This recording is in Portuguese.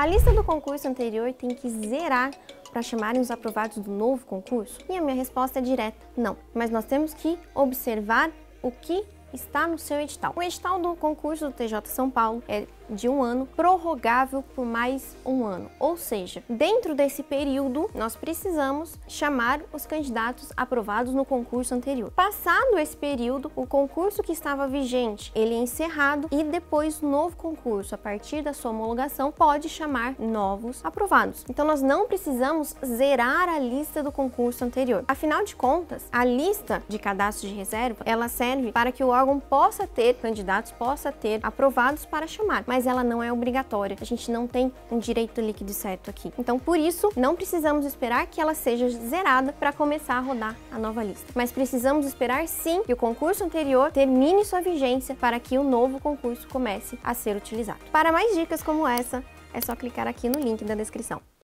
A lista do concurso anterior tem que zerar para chamarem os aprovados do novo concurso? E a minha resposta é direta, não. Mas nós temos que observar o que está no seu edital. O edital do concurso do TJ São Paulo é de 1 ano, prorrogável por mais 1 ano. Ou seja, dentro desse período, nós precisamos chamar os candidatos aprovados no concurso anterior. Passado esse período, o concurso que estava vigente, ele é encerrado e depois o novo concurso, a partir da sua homologação, pode chamar novos aprovados. Então, nós não precisamos zerar a lista do concurso anterior. Afinal de contas, a lista de cadastro de reserva, ela serve para que o órgão possa ter candidatos, possa ter aprovados para chamar, mas ela não é obrigatória. A gente não tem um direito líquido e certo aqui. Então, por isso, não precisamos esperar que ela seja zerada para começar a rodar a nova lista. Mas precisamos esperar, sim, que o concurso anterior termine sua vigência para que o novo concurso comece a ser utilizado. Para mais dicas como essa, é só clicar aqui no link da descrição.